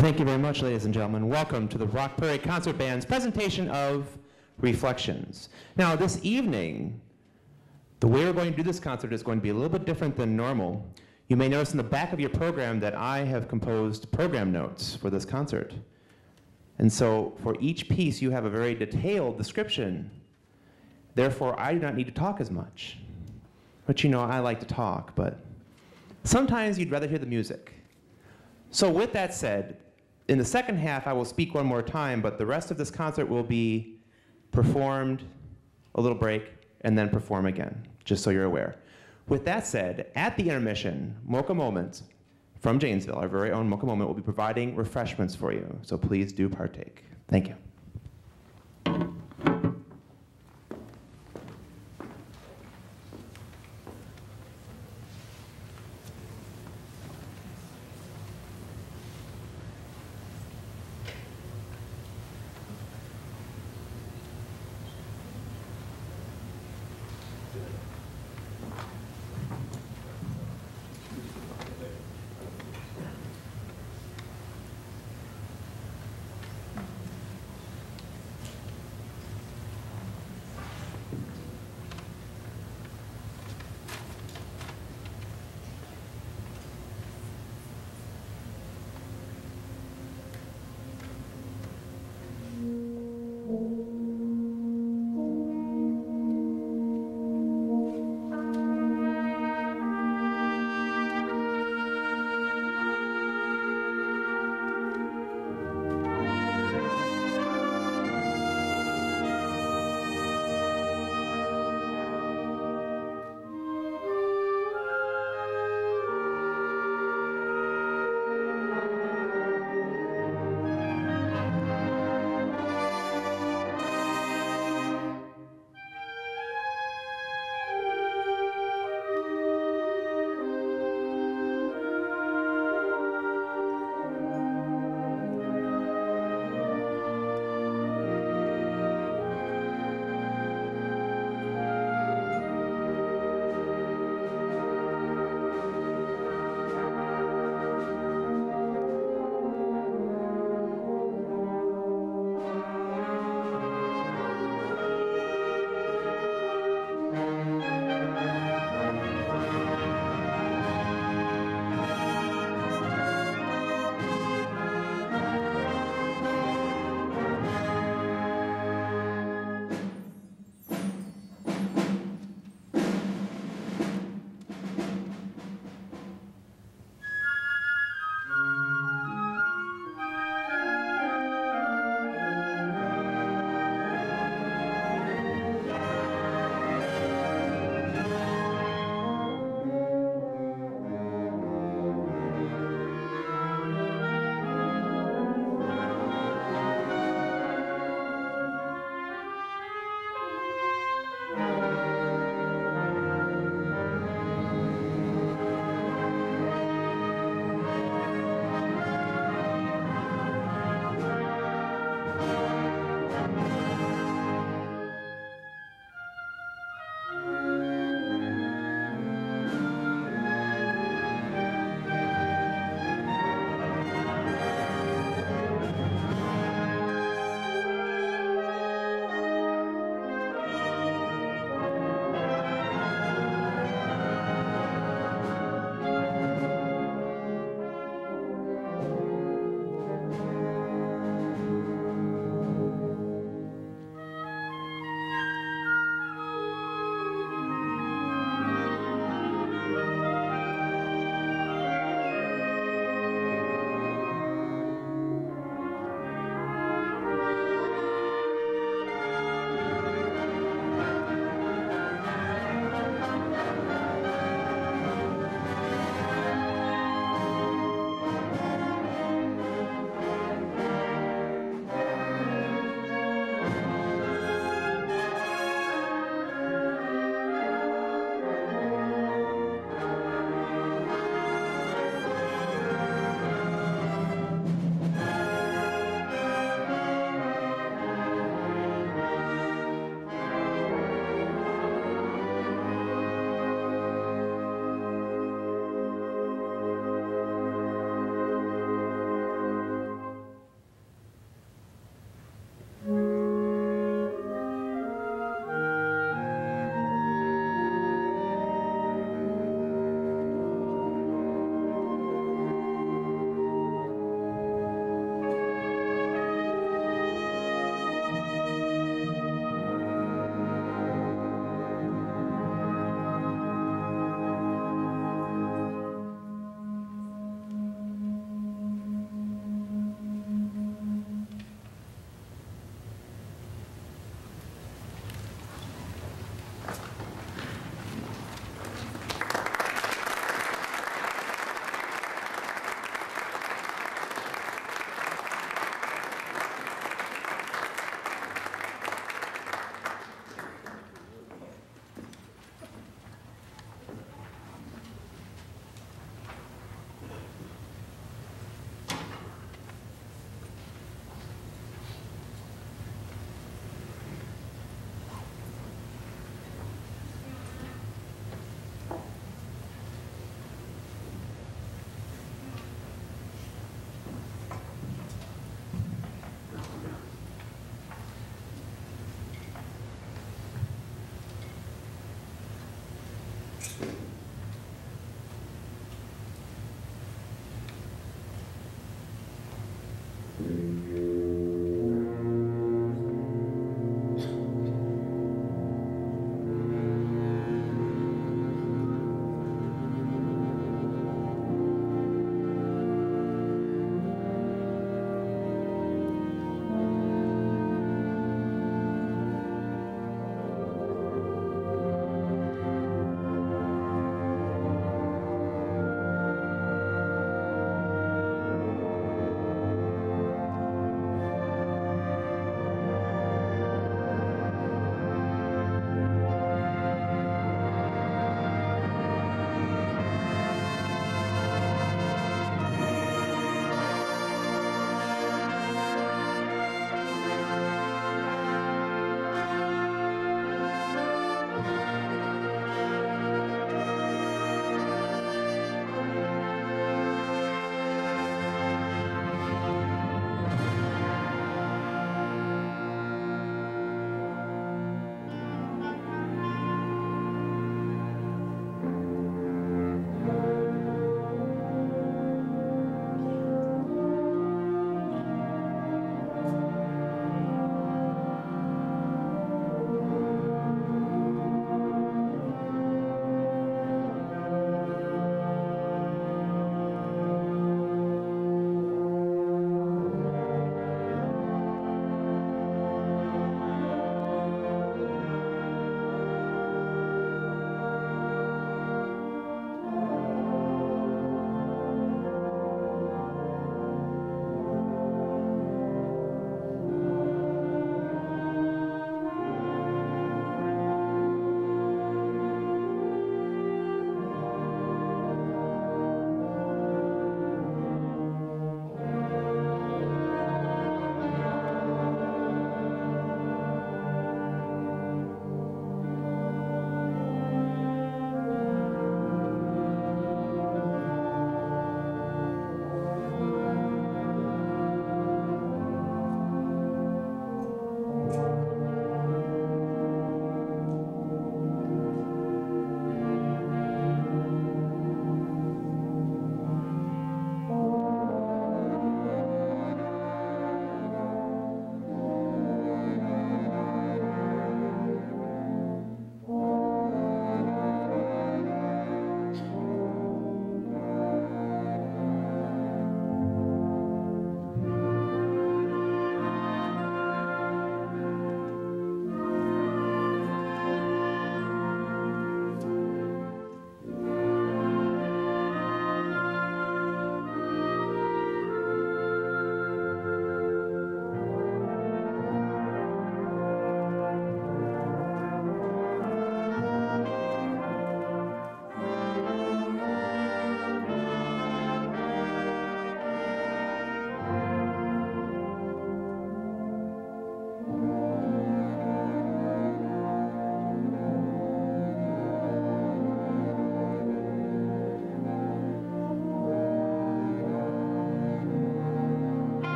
Thank you very much, ladies and gentlemen. Welcome to the Rock Prairie Concert Band's presentation of Reflections. Now, this evening, the way we're going to do this concert is going to be a little bit different than normal. You may notice in the back of your program that I have composed program notes for this concert. And so for each piece, you have a very detailed description. Therefore, I do not need to talk as much. But you know, I like to talk, but sometimes you'd rather hear the music. So with that said, in the second half, I will speak one more time, but the rest of this concert will be performed, a little break, and then perform again, just so you're aware. With that said, at the intermission, Mocha Moment from Janesville, our very own Mocha Moment, will be providing refreshments for you, so please do partake. Thank you.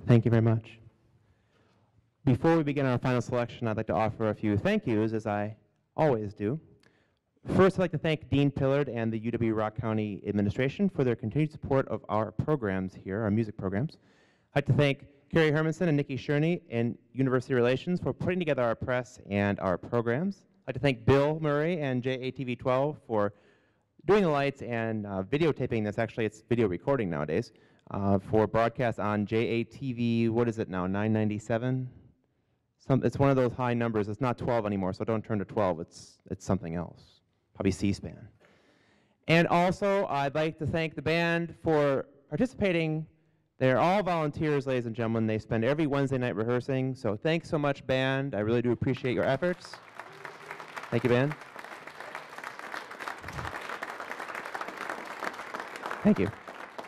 Thank you very much. Before we begin our final selection, I'd like to offer a few thank yous, as I always do. First, I'd like to thank Dean Pillard and the UW-Rock County administration for their continued support of our programs here, our music programs. I'd like to thank Carrie Hermanson and Nikki Sherney in University Relations for putting together our press and our programs. I'd like to thank Bill Murray and JATV12 for doing the lights and videotaping this. Actually, it's video recording nowadays for broadcast on JATV, what is it now, 997? It's one of those high numbers. It's not 12 anymore, so don't turn to 12. It's something else, probably C-SPAN. And also, I'd like to thank the band for participating. They're all volunteers, ladies and gentlemen. They spend every Wednesday night rehearsing, so thanks so much, band. I really do appreciate your efforts. Thank you, band. Thank you.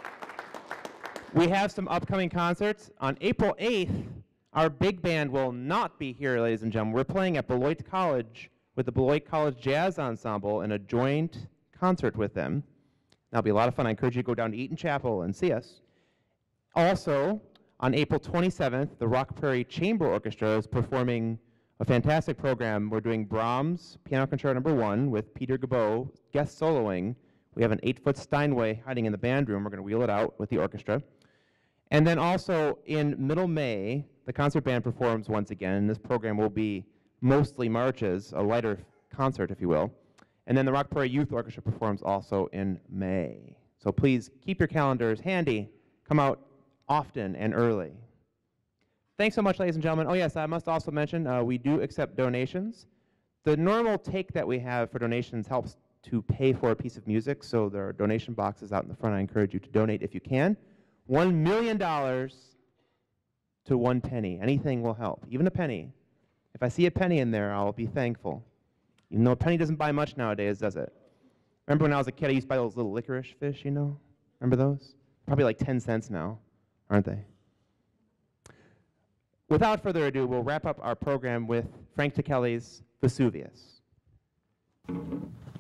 We have some upcoming concerts. On April 8th, our big band will not be here, ladies and gentlemen. We're playing at Beloit College with the Beloit College Jazz Ensemble in a joint concert with them. That'll be a lot of fun. I encourage you to go down to Eaton Chapel and see us. Also, on April 27th, the Rock Prairie Chamber Orchestra is performing a fantastic program. We're doing Brahms Piano Concerto No. 1 with Peter Gabeau guest soloing. We have an 8-foot Steinway hiding in the band room. We're going to wheel it out with the orchestra. And then also in middle May, the concert band performs once again. This program will be mostly marches, a lighter concert, if you will. And then the Rock Prairie Youth Orchestra performs also in May. So please keep your calendars handy. Come out often and early. Thanks so much, ladies and gentlemen. Oh yes, I must also mention we do accept donations. The normal take that we have for donations helps to pay for a piece of music, so there are donation boxes out in the front. I encourage you to donate if you can. $1 million to 1 penny. Anything will help, even a penny. If I see a penny in there, I'll be thankful. Even though a penny doesn't buy much nowadays, does it? Remember when I was a kid, I used to buy those little licorice fish, you know? Remember those? Probably like 10 cents now, aren't they? Without further ado, we'll wrap up our program with Frank Ticheli's Vesuvius.